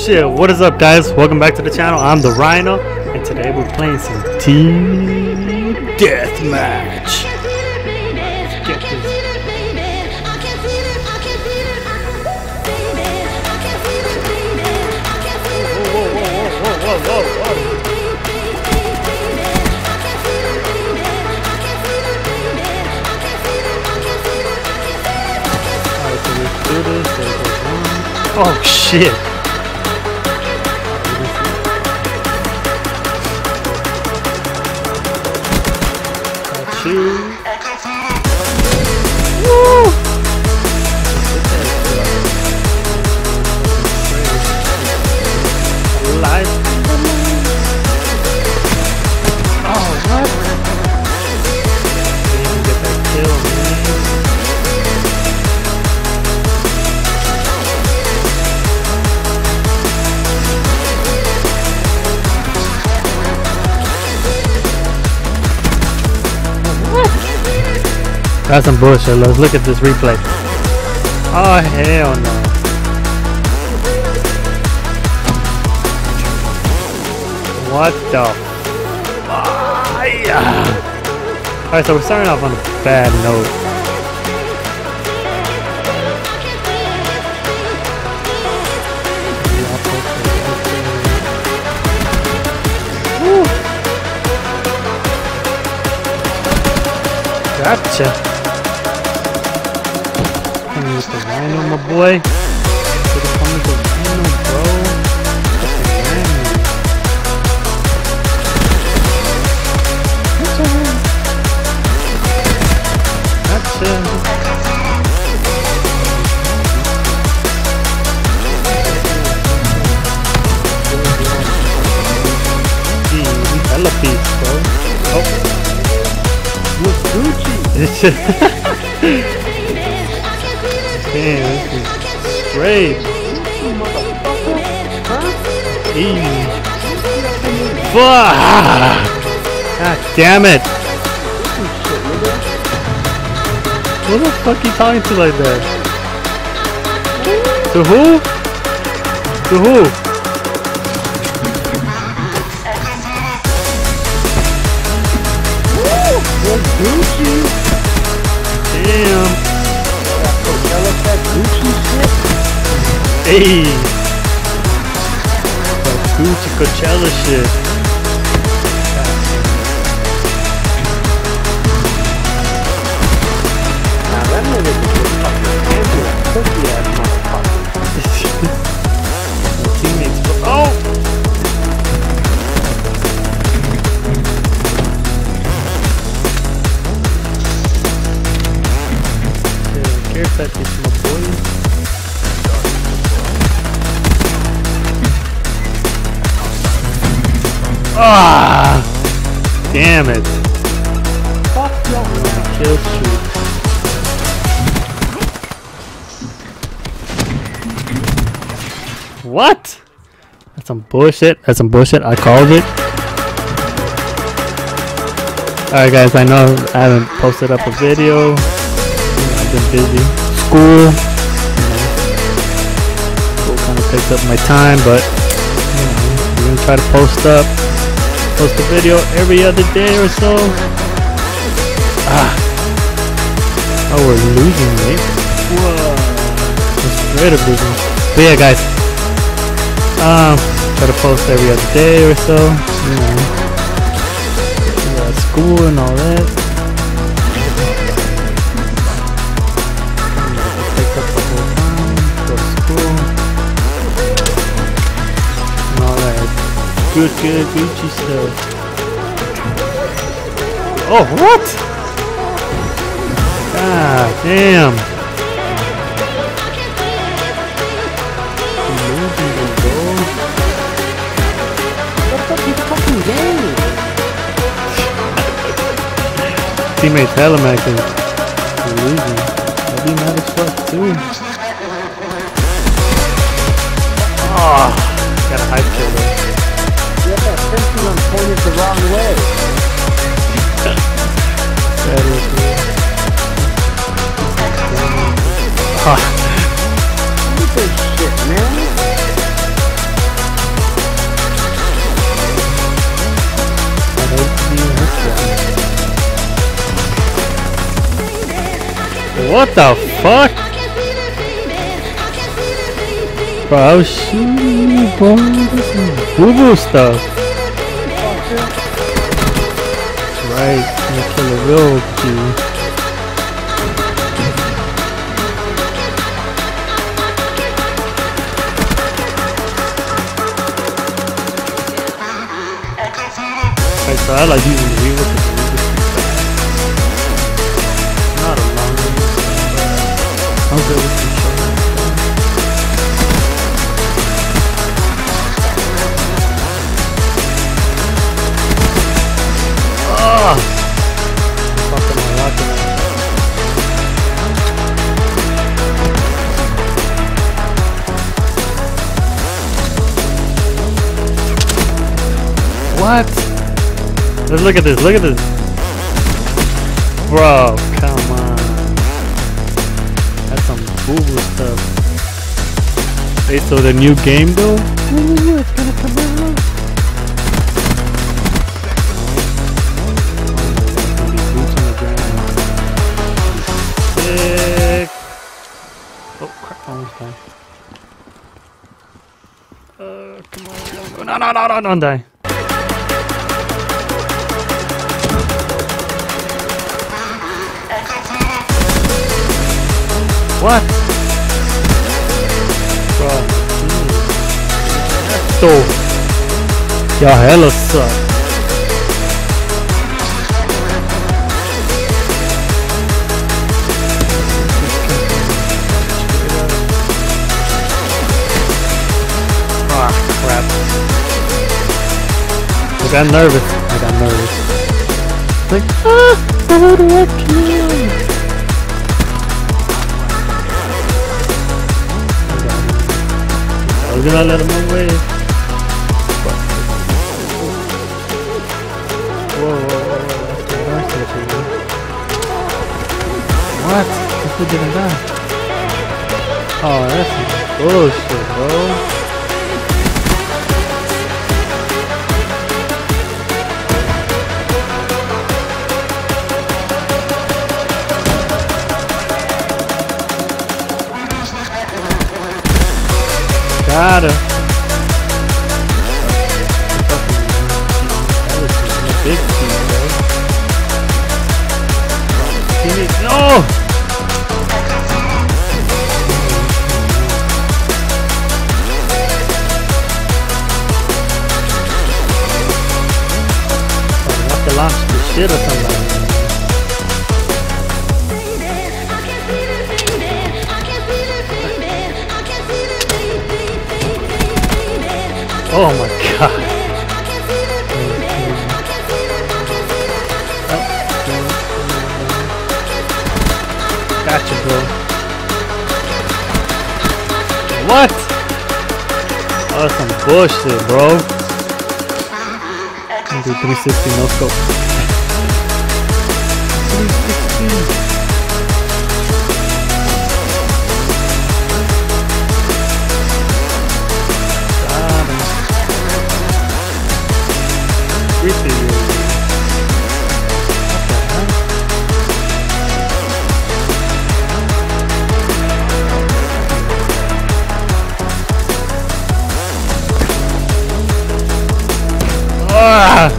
shit, what is up guys? Welcome back to the channel. I'm the Rhino and today we're playing some Team Deathmatch. Get this. Whoa. Alright, so let's do this. Oh shit. Woo! Live. Oh, what? Didn't get that kill, man. That's some bullshit. Let's look at this replay. Oh hell no. What the Alright, so we're starting off on a bad note. Woo. Gotcha. With the Rhino, my boy. Coming with the Rhino, bro. Gotcha. Hella piece, bro. Oh. With Gucci. Damn, this is great. Easy. Fuck! God damn it! Who the fuck you talking to like that? To who? To who? Damn. Hey, that Gucci Coachella shit. Now that nigga just fucking pussy ass motherfucker. My teammates. Oh. Care package, my boy. Ah, damn it. Fuck you. Kill streak. What? That's some bullshit. That's some bullshit. I called it. Alright guys, I know I haven't posted up a video. I've been busy. School kind of takes up my time, but we're gonna try to post a video every other day or so. Oh, we're losing, mate. Whoa, it's straight up losing. But yeah, guys, try to post every other day or so. You know, school and all that. Good Gucci stuff. Oh, what? God damn. What the fucking game? Teammates hella maxing. We're losing. I'll be mad as fuck too. Oh, got a hype kill there. Yeah, that pendulum pointed the wrong way. That is good. Look at this shit, man. What the fuck? Bro, I was shooting you, bro. This is boo-boo stuff. That's right. I'm gonna kill a real G. Okay, so I like using the wheel with the not a long range. I'm good with control. Ah! Fucking my rocket. What? Let's look at this, look at this. Bro, come on. That's some boo-boo stuff. Hey, so the new game though? Ooh, it's gonna come out. Boots on the ground. Sick. Oh crap, almost died. Come on. No, don't die. What? Bro, so y'all hella suck. Ah, crap. I got nervous. Like, how do I kill? I was gonna let him away. Whoa. What? This dude didn't die. Oh, that's some bullshit, bro. Got him. That was a big team, bro. Teammate, no! I have to launch the shit or something. Oh my god. Gotcha, bro. What? Oh, that's some bullshit, bro. I'll do 360 no scope. 360. Ah!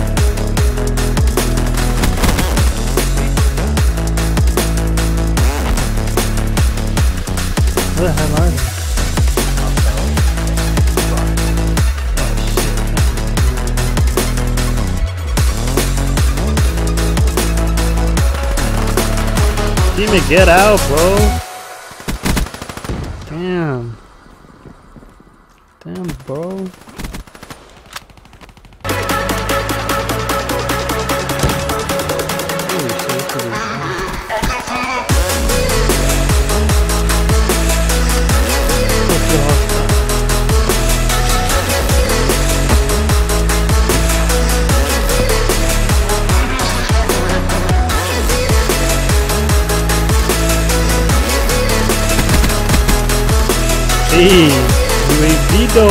Where the hell are they? Teammate, get out, bro. Damn. Damn, bro. Hey, UAV though.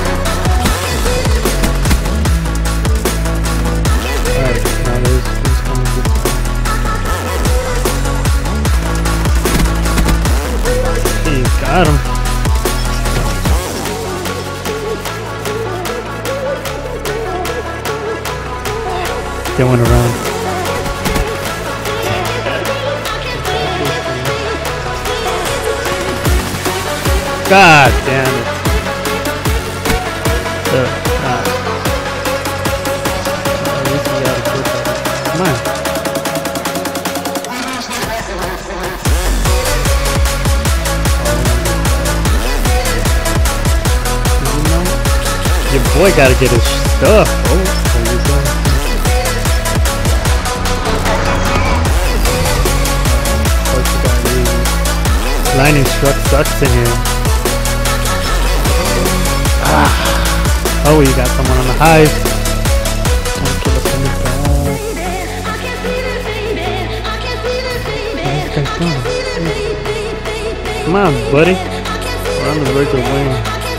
Alright, now there's get one around. God damn it. Come on. Your boy gotta get his stuff. Oh, there you go. Lightning struck sucks to him. Oh, you got someone on the hive. Come on, buddy. We're on the verge of winning.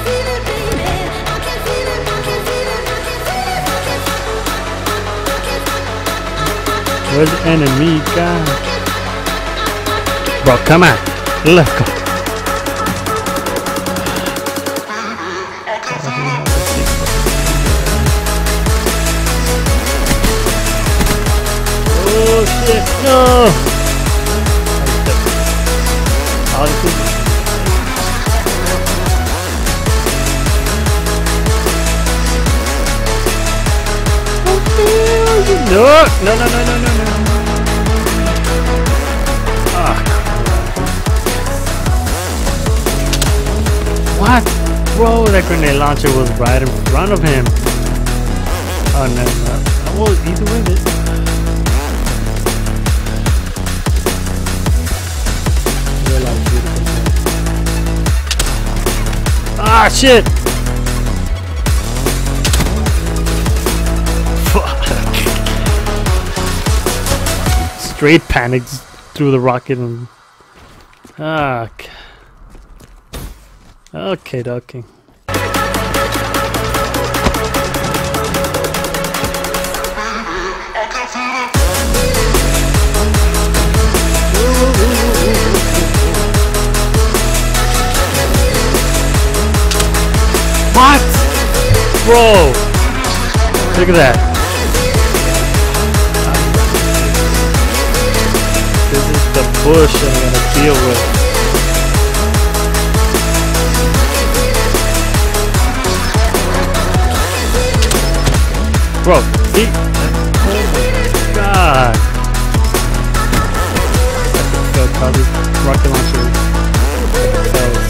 Where's the enemy guy? Bro, come on. Let's go. Oh shit, no! No, no, no, no, no, no, no. Ah. What? Bro, that grenade launcher was right in front of him. Oh, no, no. Well, either way, this. Ah, shit! Straight panics through the rocket and okay. What? Bro! Look at that. This is the bush I'm gonna deal with. Bro, see? Oh my god. That's how this rocket launcher tells.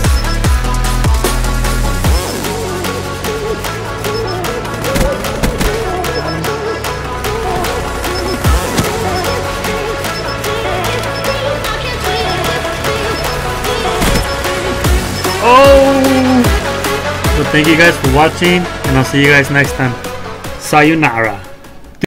So thank you guys for watching, and I'll see you guys next time. Sayonara.